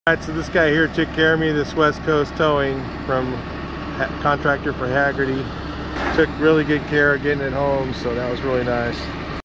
Alright, so this guy here took care of me, this West Coast Towing from contractor for Haggerty. Took really good care of getting it home, so that was really nice.